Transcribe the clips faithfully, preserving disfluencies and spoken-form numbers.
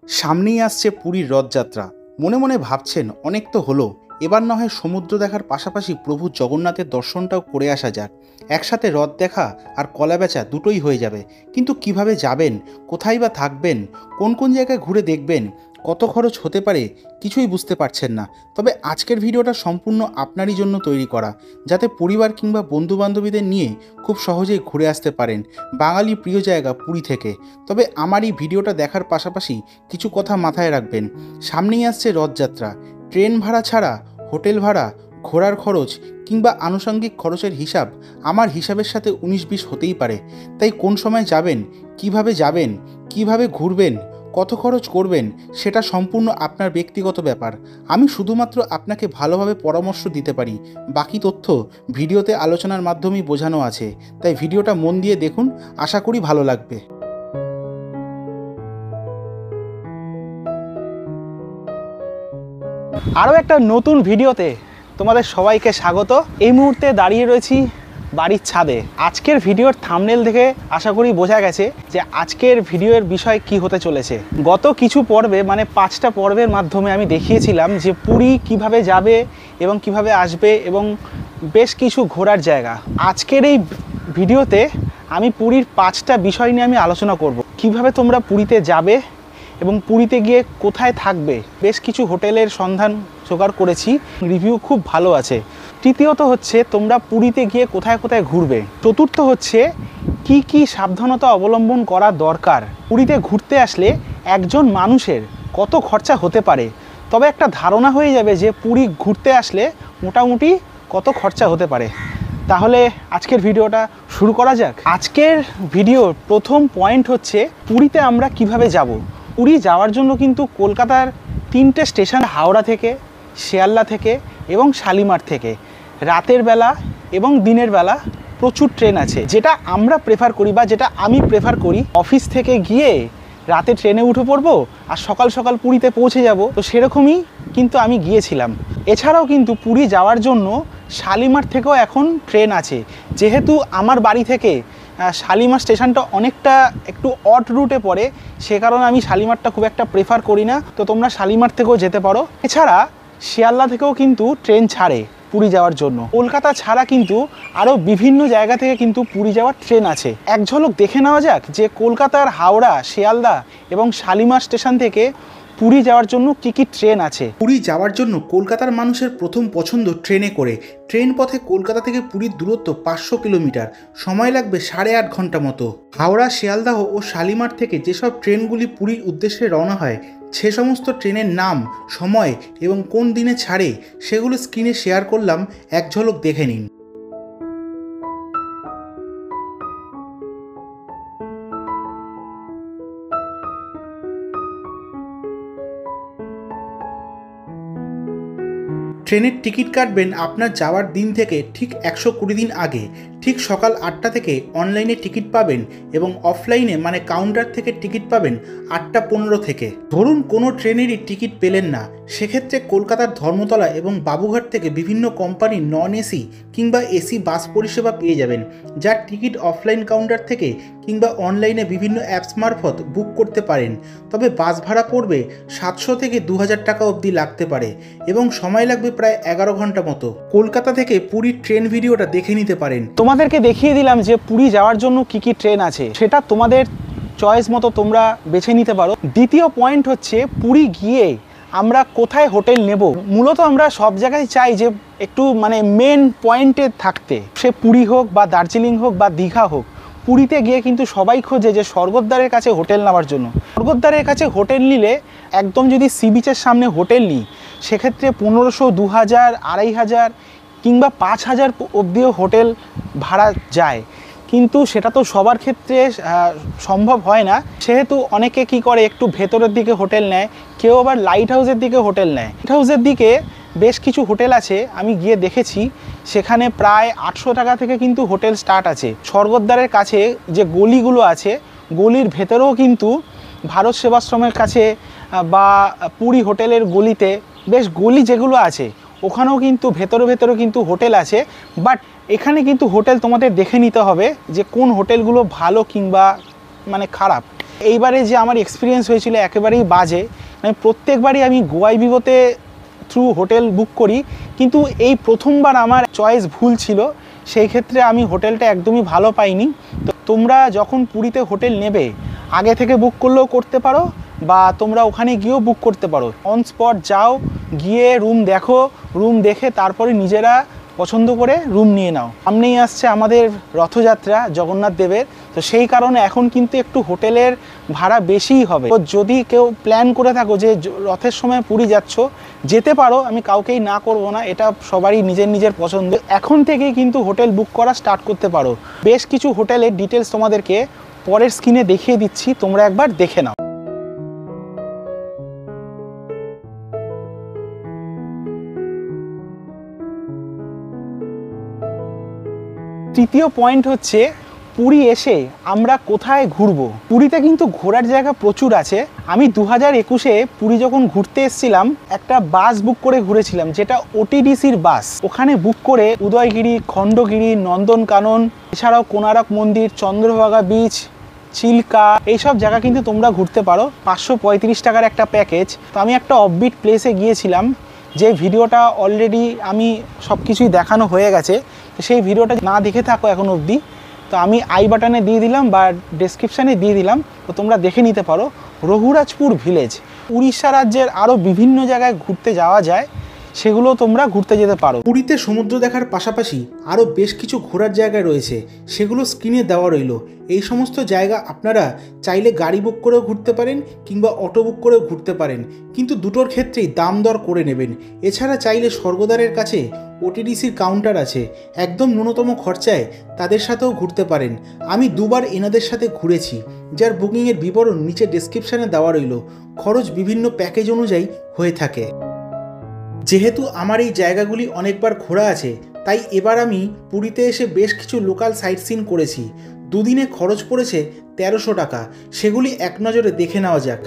সামনেই আসছে পুরীর রথযাত্রা। মনে মনে ভাবছেন অনেক তো হলো, এবার না হয় সমুদ্র দেখার পাশাপাশি প্রভু জগন্নাথের দর্শনটাও করে আসা যাক। একসাথে রথ দেখা আর কলা বেচা দুটোই হয়ে যাবে। কিন্তু কিভাবে যাবেন, কোথায় বা থাকবেন, কোন কোন জায়গায় ঘুরে দেখবেন, কত খরচ হতে পারে কিছুই বুঝতে পারছেন না। তবে আজকের ভিডিওটা সম্পূর্ণ আপনারই জন্য তৈরি করা, যাতে পরিবার কিংবা বন্ধুবান্ধবীদের নিয়ে খুব সহজেই ঘুরে আসতে পারেন বাঙালি প্রিয় জায়গা পুরী থেকে। তবে আমার এই ভিডিওটা দেখার পাশাপাশি কিছু কথা মাথায় রাখবেন। সামনেই আসছে রথযাত্রা। ট্রেন ভাড়া ছাড়া হোটেল ভাড়া, ঘোরার খরচ কিংবা আনুষঙ্গিক খরচের হিসাব আমার হিসাবের সাথে উনিশ বিশ হতেই পারে। তাই কোন সময় যাবেন, কিভাবে যাবেন, কিভাবে ঘুরবেন, কত খরচ করবেন, সেটা সম্পূর্ণ আপনার ব্যক্তিগত ব্যাপার। আমি শুধুমাত্র আপনাকে ভালোভাবে পরামর্শ দিতে পারি। বাকি তথ্য ভিডিওতে আলোচনার মাধ্যমেই বোঝানো আছে। তাই ভিডিওটা মন দিয়ে দেখুন, আশা করি ভালো লাগবে। আরও একটা নতুন ভিডিওতে তোমাদের সবাইকে স্বাগত। এই মুহূর্তে দাঁড়িয়ে রয়েছি বাড়ির ছাদে। আজকের ভিডিওর থাম্বনেল দেখে আশা করি বোঝা গেছে যে আজকের ভিডিওর বিষয় কি হতে চলেছে। গত কিছু পর্বে মানে পাঁচটা পর্বের মাধ্যমে আমি দেখিয়েছিলাম যে পুরী কিভাবে যাবে এবং কিভাবে আসবে এবং বেশ কিছু ঘোরার জায়গা। আজকের এই ভিডিওতে আমি পুরীর পাঁচটা বিষয় নিয়ে আমি আলোচনা করব। কিভাবে তোমরা পুরীতে যাবে এবং পুরীতে গিয়ে কোথায় থাকবে। বেশ কিছু হোটেলের সন্ধান জোগাড় করেছি, রিভিউ খুব ভালো আছে। তৃতীয়ত হচ্ছে তোমরা পুরীতে গিয়ে কোথায় কোথায় ঘুরবে। চতুর্থ হচ্ছে কি কি সাবধানতা অবলম্বন করা দরকার। পুরীতে ঘুরতে আসলে একজন মানুষের কত খরচা হতে পারে, তবে একটা ধারণা হয়ে যাবে যে পুরী ঘুরতে আসলে মোটামুটি কত খরচা হতে পারে। তাহলে আজকের ভিডিওটা শুরু করা যাক। আজকের ভিডিওর প্রথম পয়েন্ট হচ্ছে পুরীতে আমরা কিভাবে যাব। পুরী যাওয়ার জন্য কিন্তু কলকাতার তিনটে স্টেশন, হাওড়া থেকে, শিয়ালদা থেকে এবং শালিমার থেকে রাতের বেলা এবং দিনের বেলা প্রচুর ট্রেন আছে। যেটা আমরা প্রেফার করি বা যেটা আমি প্রেফার করি, অফিস থেকে গিয়ে রাতে ট্রেনে উঠে পড়বো আর সকাল সকাল পুরীতে পৌঁছে যাব। তো সেরকমই কিন্তু আমি গিয়েছিলাম। এছাড়াও কিন্তু পুরী যাওয়ার জন্য শালিমার থেকেও এখন ট্রেন আছে। যেহেতু আমার বাড়ি থেকে শালিমার স্টেশনটা অনেকটা একটু অড রুটে পড়ে, সে কারণে আমি শালিমারটা খুব একটা প্রেফার করি না। তো তোমরা শালিমার থেকেও যেতে পারো। এছাড়া শিয়ালদা থেকেও কিন্তু ট্রেন ছাড়ে পুরী যাওয়ার জন্য। কলকাতা ছাড়া কিন্তু আরও বিভিন্ন জায়গা থেকে কিন্তু পুরী যাওয়ার ট্রেন আছে। এক ঝলক দেখে নেওয়া যাক যে কলকাতার হাওড়া, শিয়ালদা এবং শালিমার স্টেশন থেকে পুরী যাওয়ার জন্য কি কি ট্রেন আছে। পুরী যাওয়ার জন্য কলকাতার মানুষের প্রথম পছন্দ ট্রেনে করে। ট্রেন পথে কলকাতা থেকে পুরীর দূরত্ব পাঁচশো কিলোমিটার, সময় লাগবে সাড়ে আট ঘন্টা মতো। হাওড়া, শিয়ালদাহ ও শালিমার থেকে যেসব ট্রেনগুলি পুরীর উদ্দেশ্যে রওনা হয়, সে সমস্ত ট্রেনের নাম, সময় এবং কোন দিনে ছাড়ে সেগুলো স্ক্রিনে শেয়ার করলাম, এক ঝলক দেখে নিন। ট্রেনের টিকিট কাটবেন আপনার যাওয়ার দিন থেকে ঠিক একশো কুড়ি দিন আগে। ঠিক সকাল আটটা থেকে অনলাইনে টিকিট পাবেন এবং অফলাইনে মানে কাউন্টার থেকে টিকিট পাবেন আটটা পনেরো থেকে। ধরুন কোনো ট্রেনেরই টিকিট পেলেন না, সেক্ষেত্রে কলকাতার ধর্মতলা এবং বাবুঘাট থেকে বিভিন্ন কোম্পানির নন এসি কিংবা এসি বাস পরিষেবা পেয়ে যাবেন, যার টিকিট অফলাইন কাউন্টার থেকে কিংবা অনলাইনে বিভিন্ন অ্যাপস মারফত বুক করতে পারেন। তবে বাস ভাড়া পড়বে সাতশো থেকে দু হাজার টাকা অবধি লাগতে পারে এবং সময় লাগবে প্রায় এগারো ঘন্টা মতো। কলকাতা থেকে পুরীর ট্রেন ভিডিওটা দেখে নিতে পারেন। তোমাদেরকে দেখিয়ে দিলাম যে পুরী যাওয়ার জন্য কি কি ট্রেন আছে, সেটা তোমাদের চয়েস মতো তোমরা বেছে নিতে পারো। দ্বিতীয় পয়েন্ট হচ্ছে পুরী গিয়ে আমরা কোথায় হোটেল নেব। মূলত আমরা সব জায়গায় চাই যে একটু মানে মেন পয়েন্টে থাকতে, সে পুরী হোক বা দার্জিলিং হোক বা দীঘা হোক। পুরীতে গিয়ে কিন্তু সবাই খোঁজে যে স্বর্গদ্বারের কাছে হোটেল নেওয়ার জন্য। স্বর্গদ্বারের কাছে হোটেল নিলে একদম যদি সি বিচের সামনে হোটেল নিই, সেক্ষেত্রে পনেরোশো, দু হাজার, আড়াই হাজার কিংবা পাঁচ হাজার অবধিও হোটেল ভাড়া যায়। কিন্তু সেটা তো সবার ক্ষেত্রে সম্ভব হয় না। সেহেতু অনেকে কি করে, একটু ভেতরের দিকে হোটেল নেয়, কেউ আবার লাইট হাউসের দিকে হোটেল নেয়। লাইট হাউসের দিকে বেশ কিছু হোটেল আছে, আমি গিয়ে দেখেছি, সেখানে প্রায় আটশো টাকা থেকে কিন্তু হোটেল স্টার্ট আছে। স্বর্গদ্বারের কাছে যে গলিগুলো আছে, গলির ভেতরেও কিন্তু ভারত সেবাশ্রমের কাছে বা পুরী হোটেলের গলিতে বেশ গলি যেগুলো আছে, ওখানেও কিন্তু ভেতরে ভেতরে কিন্তু হোটেল আছে। বাট এখানে কিন্তু হোটেল তোমাদের দেখে নিতে হবে যে কোন হোটেলগুলো ভালো কিংবা মানে খারাপ। এইবারে যে আমার এক্সপিরিয়েন্স হয়েছিল একেবারেই বাজে। মানে প্রত্যেকবারই আমি গোয়াই বিবোতে থ্রু হোটেল বুক করি, কিন্তু এই প্রথমবার আমার চয়েস ভুল ছিল, সেই ক্ষেত্রে আমি হোটেলটা একদমই ভালো পাইনি। তো তোমরা যখন পুরীতে হোটেল নেবে আগে থেকে বুক করলেও করতে পারো, বা তোমরা ওখানে গিয়েও বুক করতে পারো। অন স্পট যাও, গিয়ে রুম দেখো, রুম দেখে তারপরে নিজেরা পছন্দ করে রুম নিয়ে নাও। সামনেই আসছে আমাদের রথযাত্রা জগন্নাথ দেবের, তো সেই কারণে এখন কিন্তু একটু হোটেলের ভাড়া বেশিই হবে। তো যদি কেউ প্ল্যান করে থাকো যে রথের সময় পুরী যাচ্ছ, যেতে পারো, আমি কাউকেই না করব না, এটা সবারই নিজের নিজের পছন্দ। এখন থেকেই কিন্তু হোটেল বুক করা স্টার্ট করতে পারো। বেশ কিছু হোটেলের ডিটেলস তোমাদেরকে পরের স্ক্রিনে দেখিয়ে দিচ্ছি, তোমরা একবার দেখে নাও। তৃতীয় পয়েন্ট হচ্ছে পুরী এসে আমরা কোথায় ঘুরবো। পুরীতে কিন্তু ঘোরার জায়গা প্রচুর আছে। আমি দু হাজার একুশে পুরী যখন ঘুরতে এসেছিলাম, একটা বাস বুক করে ঘুরেছিলাম, যেটা ওটিডিসির বাস। ওখানে বুক করে উদয়গিরি, খণ্ডগিরি, নন্দনকানন, এছাড়াও কোনারক মন্দির, চন্দ্রভাগা বিচ, চিল্কা, এইসব জায়গা কিন্তু তোমরা ঘুরতে পারো। পাঁচশো পঁয়ত্রিশ টাকার একটা প্যাকেজ। তো আমি একটা অফবিট প্লেসে গিয়েছিলাম, যে ভিডিওটা অলরেডি আমি সব কিছুই দেখানো হয়ে গেছে। তো সেই ভিডিওটা না দেখে থাকো এখন অবধি, তো আমি আই বাটনে দিয়ে দিলাম বা ডেসক্রিপশানে দিয়ে দিলাম, তো তোমরা দেখে নিতে পারো। রঘুরাজপুর ভিলেজ। উড়িষ্যা রাজ্যের আরও বিভিন্ন জায়গায় ঘুরতে যাওয়া যায়, সেগুলো তোমরা ঘুরতে যেতে পারো। পুরীতে সমুদ্র দেখার পাশাপাশি আরও বেশ কিছু ঘোরার জায়গা রয়েছে, সেগুলো স্ক্রিনে দেওয়া রইল। এই সমস্ত জায়গা আপনারা চাইলে গাড়ি বুক করেও ঘুরতে পারেন কিংবা অটো বুক করেও ঘুরতে পারেন, কিন্তু দুটোর ক্ষেত্রেই দাম দর করে নেবেন। এছাড়া চাইলে স্বর্গদ্বারের কাছে ওটিডিসির কাউন্টার আছে, একদম ন্যূনতম খরচায় তাদের সাথেও ঘুরতে পারেন। আমি দুবার এনাদের সাথে ঘুরেছি, যার বুকিংয়ের বিবরণ নিচে ডেসক্রিপশানে দেওয়া রইল। খরচ বিভিন্ন প্যাকেজ অনুযায়ী হয়ে থাকে। যেহেতু আমার এই জায়গাগুলি অনেকবার ঘোরা আছে, তাই এবার আমি পুরীতে এসে বেশ কিছু লোকাল সাইট সিন করেছি। দুদিনে খরচ পড়েছে তেরোশো টাকা। সেগুলি এক নজরে দেখে নেওয়া যাক।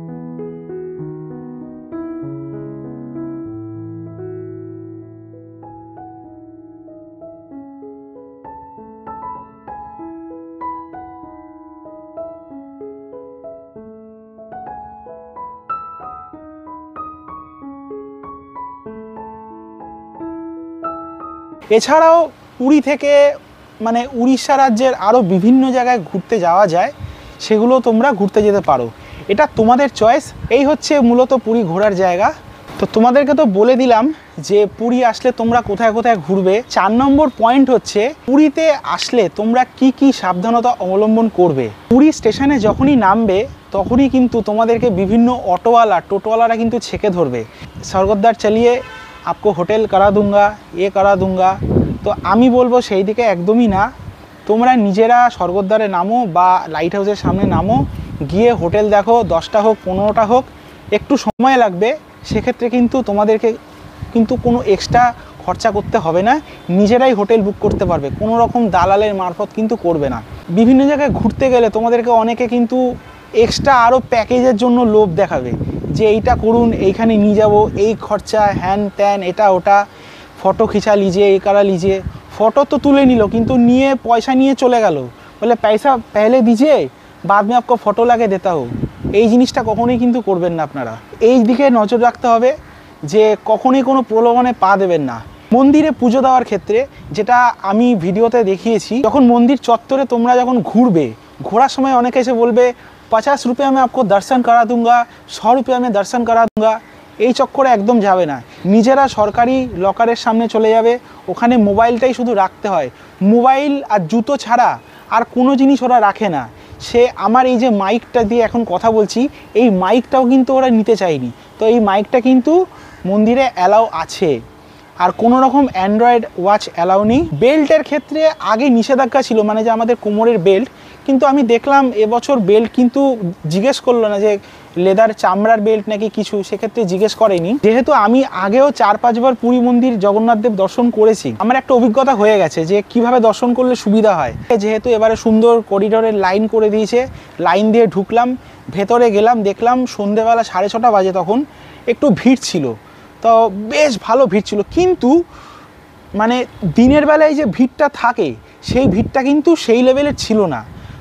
এছাড়াও পুরী থেকে মানে উড়িষ্যা রাজ্যের আরও বিভিন্ন জায়গায় ঘুরতে যাওয়া যায়, সেগুলো তোমরা ঘুরতে যেতে পারো। এটা তোমাদের চয়েস। এই হচ্ছে মূলত পুরী ঘোরার জায়গা। তো তোমাদেরকে তো বলে দিলাম যে পুরী আসলে তোমরা কোথায় কোথায় ঘুরবে। চার নম্বর পয়েন্ট হচ্ছে পুরীতে আসলে তোমরা কি কি সাবধানতা অবলম্বন করবে। পুরী স্টেশনে যখনই নামবে তখনই কিন্তু তোমাদেরকে বিভিন্ন অটোওয়ালা টোটোওয়ালারা কিন্তু ছেঁকে ধরবে, স্বর্গদ্বার চালিয়ে आपको হোটেল করা दूंगा, এ করা दूंगा। তো আমি বলবো সেই দিকে একদমই না। তোমরা নিজেরা স্বর্গদ্বারে নামো বা লাইট হাউসের সামনে নামো, গিয়ে হোটেল দেখো, দশটা হোক পনেরোটা হোক, একটু সময় লাগবে। সেক্ষেত্রে কিন্তু তোমাদেরকে কিন্তু কোনো এক্সট্রা খরচা করতে হবে না, নিজেরাই হোটেল বুক করতে পারবে, কোনো রকম দালালের মারফত কিন্তু করবে না। বিভিন্ন জায়গায় ঘুরতে গেলে তোমাদেরকে অনেকে কিন্তু এক্সট্রা আরও প্যাকেজের জন্য লোভ দেখাবে, যে এইটা করুন, এইখানে নিয়ে যাবো, এই খরচা, হ্যান ত্যান, এটা ওটা, ফটো খিচা লিজিয়ে, এই করা লিজিয়ে। ফটো তো তুলে নিল, কিন্তু নিয়ে পয়সা নিয়ে চলে গেল, বলে পয়সা পেলে দিজিয়ে, बाद में आपको ফটো লাগে দেতা হো। এই জিনিসটা কখনোই কিন্তু করবেন না আপনারা। এই দিকে নজর রাখতে হবে যে কখনোই কোনো প্রলোভনে পা দেবেন না। মন্দিরে পুজো দেওয়ার ক্ষেত্রে যেটা আমি ভিডিওতে দেখিয়েছি, যখন মন্দির চত্বরে তোমরা যখন ঘুরবে, ঘোরার সময় অনেকে এসে বলবে पचास रुपया में आपको दर्शन करा दूंगा, सौ रुपया में दर्शन करा दूंगा। এই চক্করে একদম যাবে না। নিজেরা সরকারি লকারের সামনে চলে যাবে, ওখানে মোবাইলটাই শুধু রাখতে হয়। মোবাইল আর জুতো ছাড়া আর কোনো জিনিস ওরা রাখে না। সে আমার এই যে মাইকটা দিয়ে এখন কথা বলছি, এই মাইকটাও কিন্তু ওরা নিতে চায়নি। তো এই মাইকটা কিন্তু মন্দিরে অ্যালাউ আছে। আর কোনো রকম অ্যান্ড্রয়েড ওয়াচ অ্যালাউ নেই। বেল্টের ক্ষেত্রে আগে নিষেধাজ্ঞা ছিল, মানে যে আমাদের কোমরের বেল্ট, কিন্তু আমি দেখলাম এবছর বেল্ট কিন্তু জিজ্ঞেস করলো না যে লেদার চামড়ার বেল্ট নাকি কিছু, সেক্ষেত্রে জিজ্ঞেস করেনি। যেহেতু আমি আগেও চার পাঁচবার পুরী মন্দির জগন্নাথ দেব দর্শন করেছি, আমার একটা অভিজ্ঞতা হয়ে গেছে যে কিভাবে দর্শন করলে সুবিধা হয়। যেহেতু এবারে সুন্দর করিডোরের লাইন করে দিয়েছে, লাইন দিয়ে ঢুকলাম, ভেতরে গেলাম, দেখলাম সন্ধেবেলা সাড়ে ছটা বাজে, তখন একটু ভিড় ছিল, তো বেশ ভালো ভিড় ছিল। কিন্তু মানে দিনের বেলায় যে ভিড়টা থাকে সেই ভিড়টা কিন্তু সেই লেভেলের ছিল না।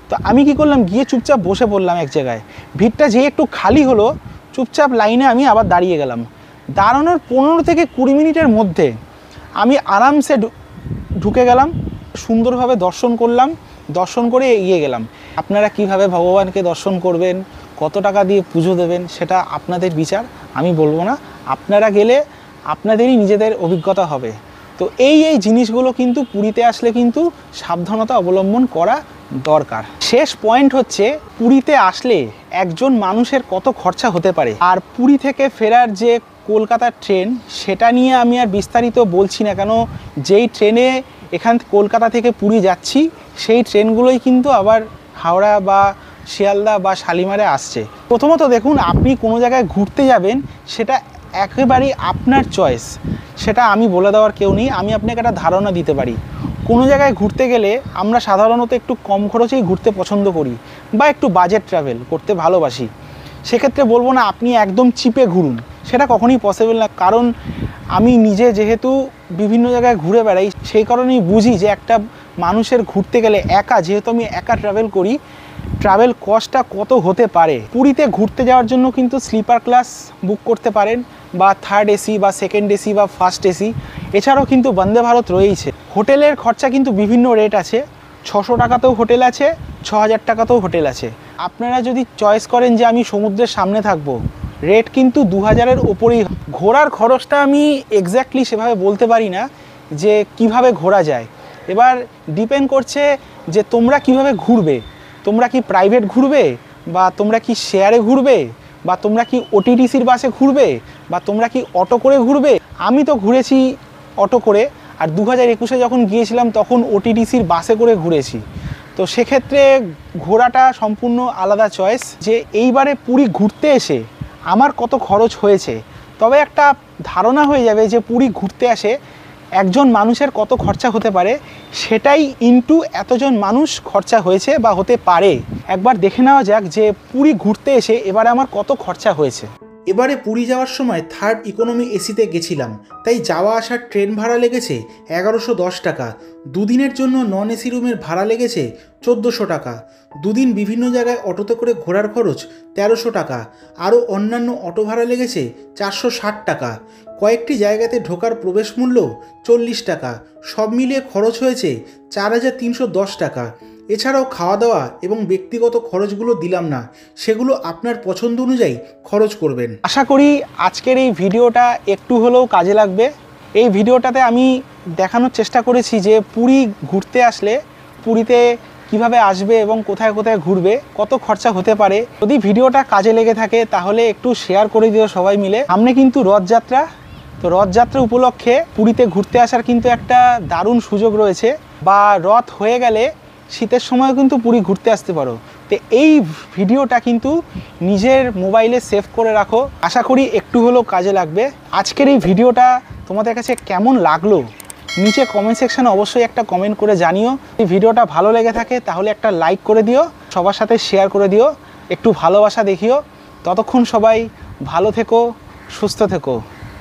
তো আমি কি করলাম, গিয়ে চুপচাপ বসে পড়লাম এক জায়গায়। ভিড়টা যেয়ে একটু খালি হলো, চুপচাপ লাইনে আমি আবার দাঁড়িয়ে গেলাম। দাঁড়ানোর পনেরো থেকে কুড়ি মিনিটের মধ্যে আমি আরামসে ঢুকে গেলাম, সুন্দরভাবে দর্শন করলাম, দর্শন করে এগিয়ে গেলাম। আপনারা কিভাবে ভগবানকে দর্শন করবেন, কত টাকা দিয়ে পুজো দেবেন, সেটা আপনাদের বিচার, আমি বলবো না। আপনারা গেলে আপনাদেরই নিজেদের অভিজ্ঞতা হবে। তো এই এই জিনিসগুলো কিন্তু পুরীতে আসলে কিন্তু সাবধানতা অবলম্বন করা দরকার। শেষ পয়েন্ট হচ্ছে, পুরীতে আসলে একজন মানুষের কত খরচা হতে পারে। আর পুরী থেকে ফেরার যে কলকাতার ট্রেন, সেটা নিয়ে আমি আর বিস্তারিত বলছি না, কেন যেই ট্রেনে এখান কলকাতা থেকে পুরী যাচ্ছি সেই ট্রেনগুলোই কিন্তু আবার হাওড়া বা শিয়ালদা বা শালিমারে আসছে। প্রথমত দেখুন, আপনি কোনো জায়গায় ঘুরতে যাবেন সেটা একেবারেই আপনার চয়েস, সেটা আমি বলে দেওয়ার কেউ নেই। আমি আপনাকে একটা ধারণা দিতে পারি। কোনো জায়গায় ঘুরতে গেলে আমরা সাধারণত একটু কম খরচেই ঘুরতে পছন্দ করি বা একটু বাজেট ট্রাভেল করতে ভালোবাসি। সেক্ষেত্রে বলবো না আপনি একদম চিপে ঘুরুন, সেটা কখনোই পসিবল না। কারণ আমি নিজে যেহেতু বিভিন্ন জায়গায় ঘুরে বেড়াই, সেই কারণেই বুঝি যে একটা মানুষের ঘুরতে গেলে একা, যেহেতু আমি একা ট্রাভেল করি, ট্রাভেল কস্টটা কত হতে পারে। পুরীতে ঘুরতে যাওয়ার জন্য কিন্তু স্লিপার ক্লাস বুক করতে পারেন, বা থার্ড এসি বা সেকেন্ড এসি বা ফার্স্ট এসি। এছাড়াও কিন্তু বন্দে ভারত রয়েইছে। হোটেলের খরচা কিন্তু বিভিন্ন রেট আছে, ছশো টাকাতেও হোটেল আছে, ছ হাজার টাকাতেও হোটেল আছে। আপনারা যদি চয়েস করেন যে আমি সমুদ্রের সামনে থাকবো, রেট কিন্তু দু হাজারের ওপরেই। ঘোরার খরচটা আমি এক্স্যাক্টলি সেভাবে বলতে পারি না যে কিভাবে ঘোরা যায়। এবার ডিপেন্ড করছে যে তোমরা কিভাবে ঘুরবে। তোমরা কি প্রাইভেট ঘুরবে, বা তোমরা কি শেয়ারে ঘুরবে, বা তোমরা কি ওটিটিসির বাসে ঘুরবে, বা তোমরা কি অটো করে ঘুরবে। আমি তো ঘুরেছি অটো করে, আর দু হাজার একুশে যখন গিয়েছিলাম তখন ওটিটিসির বাসে করে ঘুরেছি। তো সেক্ষেত্রে ঘোরাটা সম্পূর্ণ আলাদা চয়েস। যে এইবারে পুরী ঘুরতে এসে আমার কত খরচ হয়েছে, তবে একটা ধারণা হয়ে যাবে যে পুরী ঘুরতে আসে একজন মানুষের কত খরচা হতে পারে, সেটাই ইনটু এতজন মানুষ খরচা হয়েছে বা হতে পারে। একবার দেখে নেওয়া যাক যে পুরী ঘুরতে এসে এবারে আমার কত খরচা হয়েছে। এবারে পুরী যাওয়ার সময় থার্ড ইকোনমি এসিতে গেছিলাম, তাই যাওয়া আসার ট্রেন ভাড়া লেগেছে এগারোশো দশ টাকা। দুদিনের জন্য নন এসি রুমের ভাড়া লেগেছে চোদ্দোশো টাকা। দুদিন বিভিন্ন জায়গায় অটোতে করে ঘোরার খরচ তেরোশো টাকা। আরও অন্যান্য অটো ভাড়া লেগেছে চারশো ষাট টাকা। কয়েকটি জায়গাতে ঢোকার প্রবেশ মূল্য চল্লিশ টাকা। সব মিলিয়ে খরচ হয়েছে চার হাজার তিনশো দশ টাকা। এছাড়াও খাওয়া দাওয়া এবং ব্যক্তিগত খরচগুলো দিলাম না, সেগুলো আপনার পছন্দ অনুযায়ী খরচ করবেন। আশা করি আজকের এই ভিডিওটা একটু হলেও কাজে লাগবে। এই ভিডিওটাতে আমি দেখানোর চেষ্টা করেছি যে পুরী ঘুরতে আসলে পুরীতে কিভাবে আসবে এবং কোথায় কোথায় ঘুরবে, কত খরচা হতে পারে। যদি ভিডিওটা কাজে লেগে থাকে তাহলে একটু শেয়ার করে দিও সবাই মিলে। সামনে কিন্তু রথযাত্রা, তো রথযাত্রা উপলক্ষে পুরীতে ঘুরতে আসার কিন্তু একটা দারুণ সুযোগ রয়েছে। বা রথ হয়ে গেলে শীতের সময় কিন্তু পুরী ঘুরতে আসতে পারো। তো এই ভিডিওটা কিন্তু নিজের মোবাইলে সেভ করে রাখো, আশা করি একটু হলেও কাজে লাগবে। আজকের এই ভিডিওটা তোমাদের কাছে কেমন লাগলো নিচে কমেন্ট সেকশানে অবশ্যই একটা কমেন্ট করে জানিও। এই ভিডিওটা ভালো লেগে থাকে তাহলে একটা লাইক করে দিও, সবার সাথে শেয়ার করে দিও, একটু ভালোবাসা দেখিও। ততক্ষণ সবাই ভালো থেকো, সুস্থ থেকো।